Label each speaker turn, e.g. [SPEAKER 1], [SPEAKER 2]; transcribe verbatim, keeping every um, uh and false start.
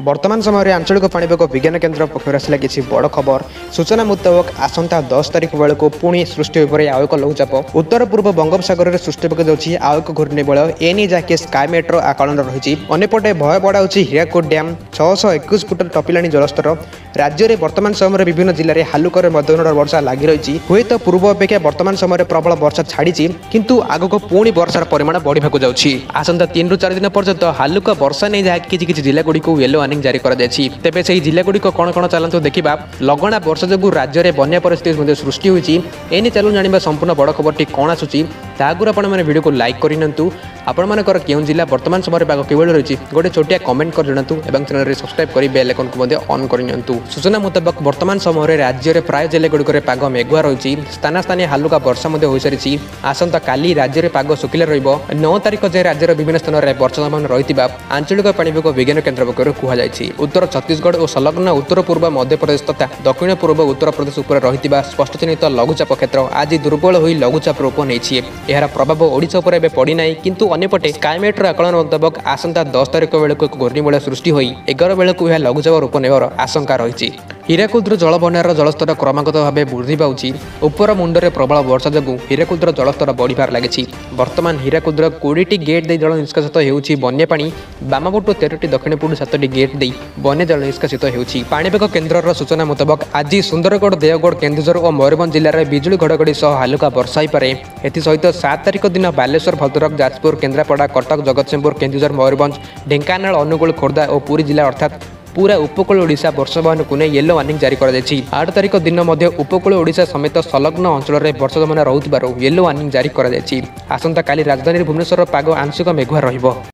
[SPEAKER 1] वर्तमान समय में आंचलिक पाणीपाग विज्ञान केन्द्र पक्ष आसला किसी बड़ खबर। सूचना मुताबक आसंता दस तारिख बेलू पुणी सृष्टि हो आउ एक लघुचाप उत्तर पूर्व बंगोपसागर में सृष्टि पक जाऊँगी आउ एक घूर्णिबल एने जहाँकि स्काएमेट्र आकलन रही अंपटे भय बढ़ाऊँगी हीराकुद डैम छःश एक फुट टपिला जलस्तर। राज्य में वर्तमान समय विभिन्न जिले में हालुकर मध्यम वर्षा लगी रही हुए तो पूर्व अपेक्षा वर्तमान समय प्रबल वर्षा छाड़ी किंतु आगक पुणी वर्षार परिमाण बढ़ाक जाऊँगी। आसंता तीन रु चार दिन पर्यंत हालुक वर्षा नहीं जहाँ किसी किसी जिला गुड़ी येलो वार्निंग जारी कर तेबे से जिला गुड़िक कौन कौन चलतु देखा लगना वर्षा जो राज्य में बन्या परिस्थिति सृष्टि होती एने चलू जाना संपूर्ण बड़ खबर कौन आसूसी तागुर आपण मैंने वीडियो को लाइक करनी आपंकर क्यों जिला वर्तमान समय पाग किभ रही गोटे छोटिया कमेंट कर जनातु और चैनल सब्सक्राइब कर बेल आइकन को ऑन करनी। सूचना मुताबक वर्तमान समय राज्य में प्राय जिले गुड़िक पाग मेघुआ रही स्थान स्थानीय हालुका वर्षा हो सारी आसंता काली राज्य में पाग शुखिला रौ तारिख जाए राज्यर विभिन्न स्थान में वर्तमान रही आंचलिक पाणीपाग विज्ञान केन्द्र पक्ष कहुई उत्तर छत्तीसगढ़ और संलग्न उत्तर पूर्व मध्यप्रदेश तथा दक्षिण पूर्व उत्तर प्रदेश उपर रही स्पष्ट चिन्हित लघुचाप क्षेत्र आज दुर्बल हो लघुचाप रूप नहीं यार प्रभाव ओडिशा उपर एबे पड़ी नाही किंतु अन्यपटे स्काएमेट्र आकलन मुताबक आसंता दस तारिख बेलू एक घूर्णिबल सृष्टि होई एगार बेलू यह लघुचाप रूप नेबार आशंका रही। हीराकुद्र जलबन्यार जलस्तर क्रमागत भाव वृद्धि पाउछि उपर मुंडरे प्रबल वर्षा जोगु हीराकुद्र जलस्तर बढ़िबार लागिछि। वर्तमान हीराकुद्र कोड़े गेट दे जल निष्कासित हेउछि बन्या पानी बामपटु तेरह दक्षिण पटु सात गेट दे बन्या जल निष्कासित हेउछि। पाणीपाग केन्द्रर सूचना मुताबक आज सुंदरगढ़ देवगढ़ केन्दुझर और मयूरभंज जिले में बिजुली घड़घड़ी सह हालुका वर्षा होईपारे। एसहित सात तारिख दिन बालेश्वर भद्रक जाजपुर केन्द्रापड़ा कटक जगतसिंहपुर केन्दुझर मयूरभंज ढेंकानाल अनुगुल खोर्धा और पुरी जिला अर्थात पूरा उपकूल ओडिशा वर्षा बहन को नहीं येलो वार्निंग जारी कर आठ तारिख दिन उपकूल ओडिशा समेत संलग्न अंचल में वर्षा जमाना रोकथिबारु येलो वार्निंग जारी कर आसंता काली राजधानी भुवनेश्वर पाग आंशिक मेघुआ रहिबो।